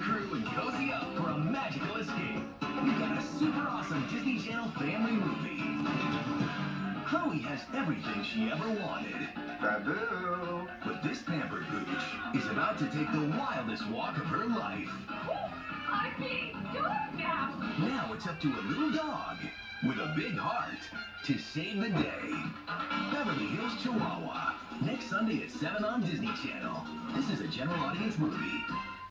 crew and cozy up for a magical escape. We've got a super awesome Disney Channel family movie. Chloe has everything she ever wanted. Babu! But this pampered pooch is about to take the wildest walk of her life. I'm being good now. Now it's up to a little dog with a big heart to save the day. Beverly Hills, Chihuahua. Next Sunday at 7 on Disney Channel. This is a general audience movie.